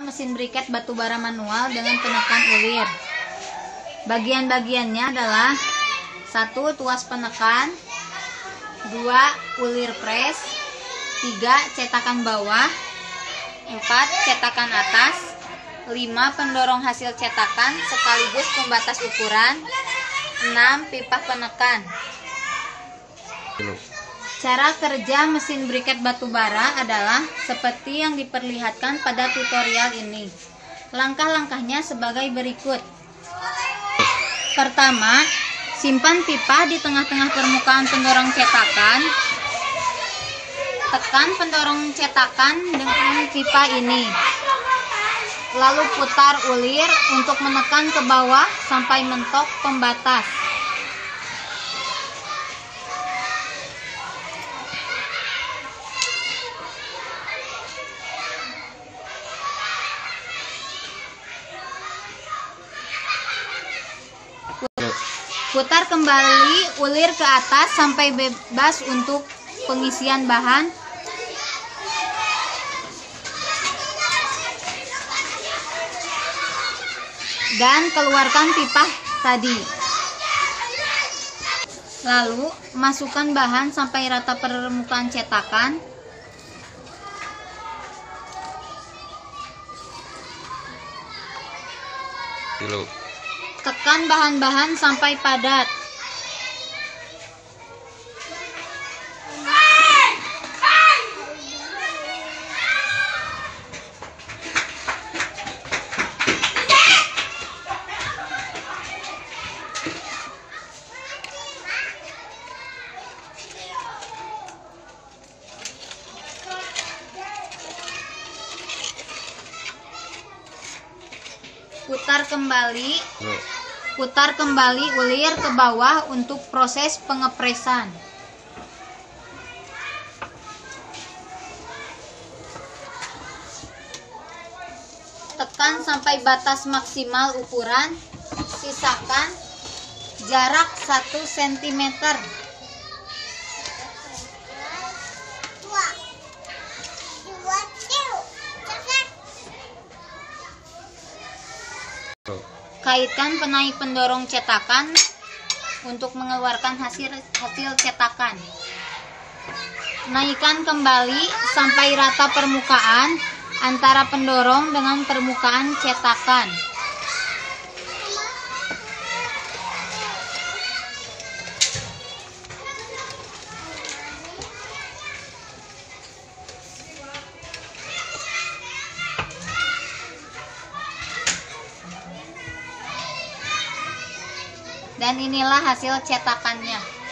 mesin briket batubara manual dengan penekan ulir. Bagian-bagiannya adalah 1. Tuas penekan, 2. Ulir pres, 3. Cetakan bawah, 4. Cetakan atas, 5. Pendorong hasil cetakan sekaligus pembatas ukuran, 6. Pipa penekan. Cara kerja mesin briket batubara adalah seperti yang diperlihatkan pada tutorial ini. Langkah-langkahnya sebagai berikut. Pertama, simpan pipa di tengah-tengah permukaan pendorong cetakan. Tekan pendorong cetakan dengan pipa ini. Lalu putar ulir untuk menekan ke bawah sampai mentok pembatas. Putar kembali ulir ke atas sampai bebas untuk pengisian bahan. Dan keluarkan pipa tadi. Lalu masukkan bahan sampai rata permukaan cetakan. Tekan bahan-bahan sampai padat. Putar kembali ulir ke bawah untuk proses pengepresan. Tekan sampai batas maksimal ukuran. Sisakan jarak 1 cm. Kaitkan penaik pendorong cetakan untuk mengeluarkan hasil cetakan. Naikkan kembali sampai rata permukaan antara pendorong dengan permukaan cetakan. Dan inilah hasil cetakannya.